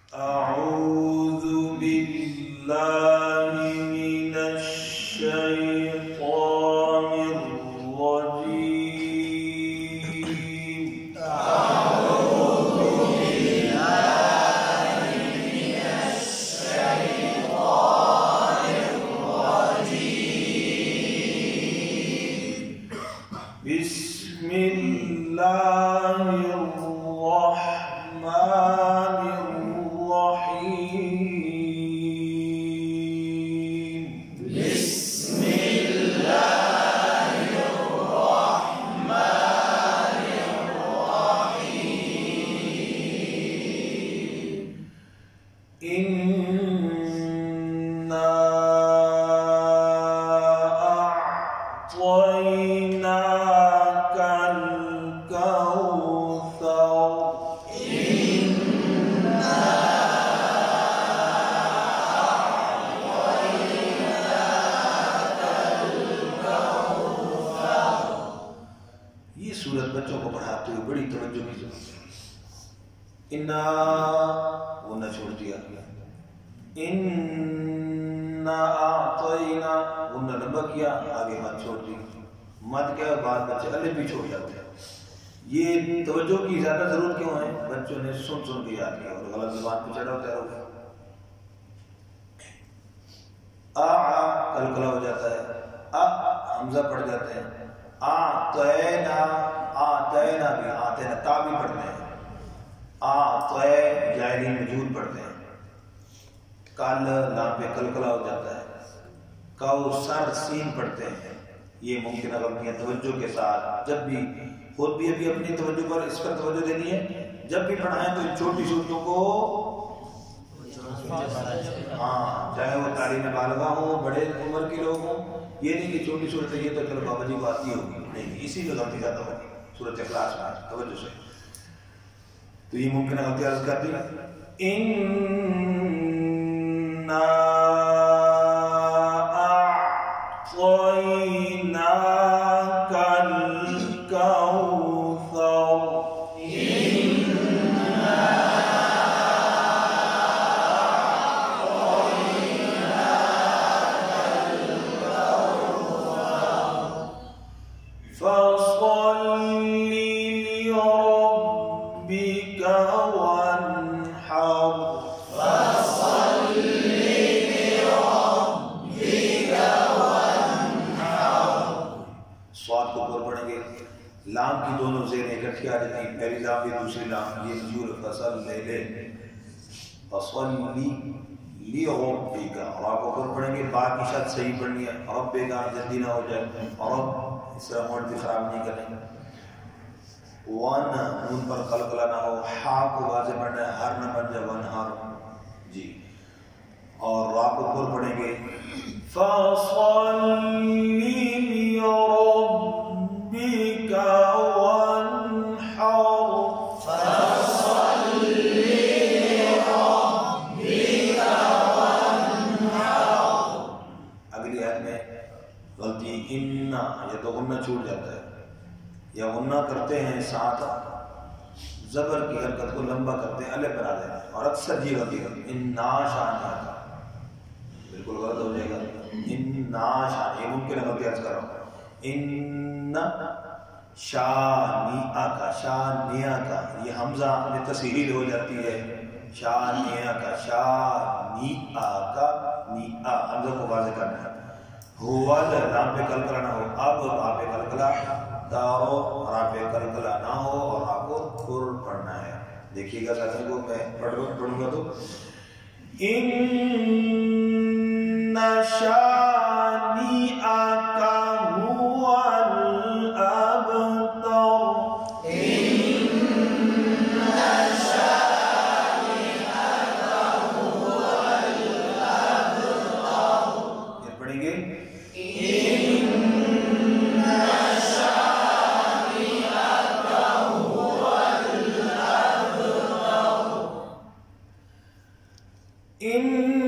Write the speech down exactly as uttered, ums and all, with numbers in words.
أعوذ بالله من الشيطان الرجيم. أعوذ بالله من الشيطان الرجيم. بسم الله الرحمن الرحيم. بسم الله الرحمن الرحيم. إنا أعطيناك الكوثر. إنا یہ سورت بچوں کو پڑھاتے ہوئے بڑی توجہ کی ضرورت ہے. انا وہ نہ چھوڑ دیا. انا اعطینا وہ نہ لمبا کیا، آگے مت چھوڑ دی. مت کیا بعد بچے الف بھی چھوڑ جاتے ہیں. یہ توجہ کی زیادہ ضرورت کیوں ہے؟ بچوں نے سن سن کے یاد کیا اور غلط زبان پہ چڑھا ہوتا ہے. آ کلکلا ہو جاتا ہے، آ حمزہ پڑھ جاتے ہیں. آتینا آتینا بھی آتینا تا بھی پڑھتے ہیں. آتے جائرین مجہول پڑھتے ہیں. کل لام پہ کلکلا ہو جاتا ہے. کوثر سین پڑھتے ہیں. یہ ممکنہ غلطیاں توجہ کے ساتھ جب بھی خود بھی ابھی اپنی توجہ پر اس پر توجہ دینی ہے. جب بھی پڑھائیں تو ان چھوٹی صورتوں کو ہاں چاہے وہ تعلیم بالغہ ہوں، بڑے عمر کے لوگ ہوں، یہ نہیں کہ چھوٹی صورت ہے یہ تو چلو بابا جی کو آتی ہوگی، نہیں، اسی میں غلطی زیادہ ہوگی. سورۃ اخلاص میں توجہ سے تو یہ ممکنہ غلطی عرض کر دی. اِنَّا أعطيناك الكوثر. إنا أعطيناك الكوثر فصل لربك وانحر. سواد کو پر پڑھیں گے. لام کی دونوں زیریں اکٹھی آ جاتی ہیں. پہلی لام بھی دوسری لام یہ مجھول فصل لے لے فصل لی لی ربک. را کو پر پڑھیں گے. با کی شد صحیح پڑھنی ہے. ربک جلدی نہ ہو جائے. رب اس طرح موڑ بھی خراب نہیں کریں. ون نون پر قلقلہ نہ ہو. ہا کو واضح پڑھنا ہے. ہر نہ بن جائے. ون ہر جی. اور را کو پر پڑھیں گے. فصل لربك وانحر. فصل لربك وانحر. اگلی آیت میں غلطی انا یا تو غنہ چھوٹ جاتا ہے یا غنہ کرتے ہیں ساتھ زبر کی حرکت کو لمبا کرتے ہیں الف بنا دیتے ہیں اور اکثر یہ غلطی کرتے ہیں. انا شان آتا بالکل غلط ہو جائے گا. انا شان یہ ممکن ہے غلطی عرض کر رہا ہوں. ان شانیہ کا شانیہ کا یہ حمزہ میں تصحیح ہو جاتی ہے. شانیہ کا شانیہ کا نیہ حمزہ کو واضح کرنا ہے. ہوا لام پہ کلکلا نہ ہو. اب را پہ کلکلا دارو را پہ کلکلا نہ ہو اور آپ کو کھر پڑھنا ہے. دیکھیے گا ساتھ کو میں پڑھوں گا تو ان شانیہ کا هو الأبتر. إن شانئك هو الأبتر. یہ پڑھیں گے. إن شانئك هو الأبتر. إن